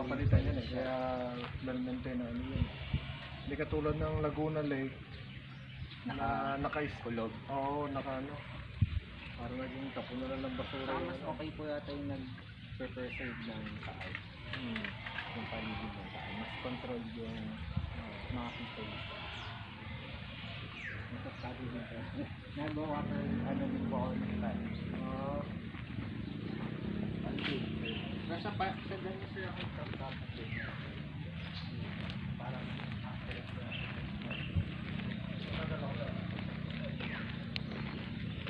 papalitan yan eh. Kaya well-maintain na ano yun. Hindi katulad ng Laguna Lake na naka-kulog. Oo, naka ano. Parang naging tapon na lang ng basura. Saka mas okay po yata yung nag-preserve ng taal. Yung paligid ng taal. Mas controlled yung mga people. Masasabi dito. Nagawa ko ano din po ako ng taal. Nasa ganyan sila akong tapos din. Parang